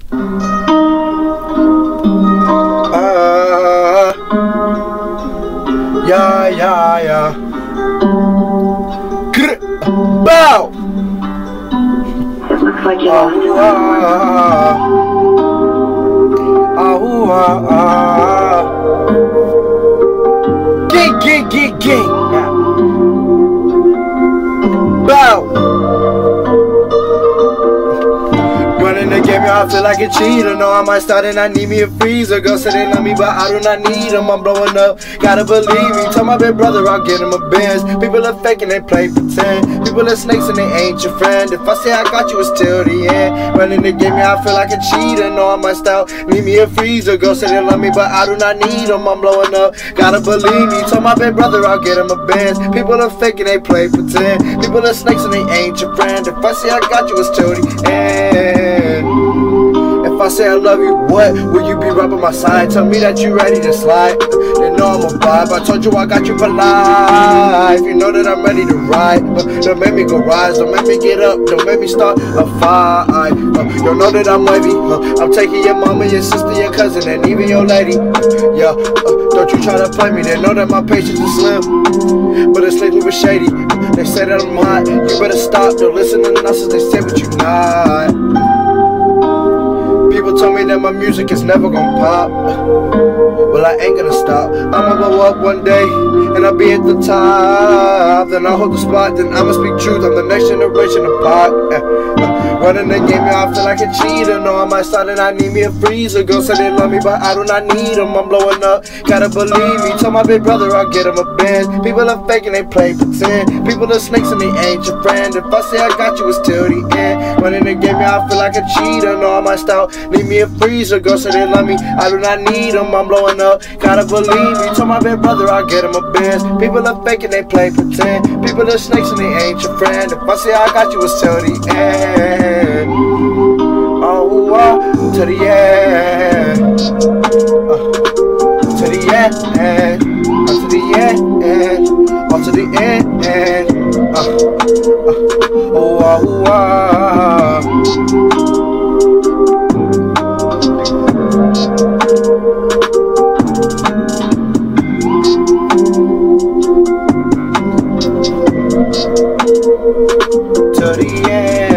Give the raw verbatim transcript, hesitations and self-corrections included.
Uh, yeah, yeah, yeah. Bow. It looks like you Oh, lost it. ah, oh, ah, ah. Gang, gang, gang, gang. Bow. Running the game, I feel like a cheater. No, I might start and I need me a freezer. Girl said they love me, but I do not need them. I'm blowing up, gotta believe me. Tell my big brother I'll get him a Benz. People are faking, they play pretend. People are snakes and they ain't your friend. If I say I got you, it's till the end. Running the game, I feel like a cheater. No, I might start, need me a freezer. Girl said they love me, but I do not need them. I'm blowing up, gotta believe me. Tell my big brother I'll get him a Benz. People are faking, they play pretend. People are snakes and they ain't your friend. If I say I got you, it's till the end. If I say I love you, what will you be right by my side? Tell me that you ready to slide. They know I'm a vibe. I told you I got you for life. You know that I'm ready to ride. Uh, don't make me go rise. Don't make me get up. Don't make me start a fight. Uh, you know that I'm wavy. Uh, I'm taking your mama, your sister, your cousin, and even your lady. Yeah, uh, don't you try to play me. They know that my patience is slim, but it's lately with shady. They say that I'm hot. You better stop. Don't listen to the nonsense. They say what you not. People told me that my music is never gonna pop. Well, I ain't gonna stop. I'ma blow up one day and I'll be at the top. Then I'll hold the spot, then I'ma speak truth. I'm the next generation of pop. uh, uh, Running the game, yeah, I feel like a cheater. No, I might start and I need me a freezer. Girl said they love me, but I do not need them. I'm blowing up, gotta believe me. Tell my big brother I'll get him a Benz. People are faking, they play pretend. People are snakes and they ain't your friend. If I say I got you, it's till the end. Running the game, yeah, I feel like a cheater. No, I might start, need me a freezer. Girl said they love me, I do not need them. I'm blowing up, gotta believe me. Tell my big brother I'll get him a Benz. People are faking, they play pretend. People are snakes and they ain't your friend. If I say I got you, it's till the end. Oh, uh, to the end. Uh, to the end. Uh, to the end. Uh, to the end. Uh, uh, oh, uh, oh, uh. To the end.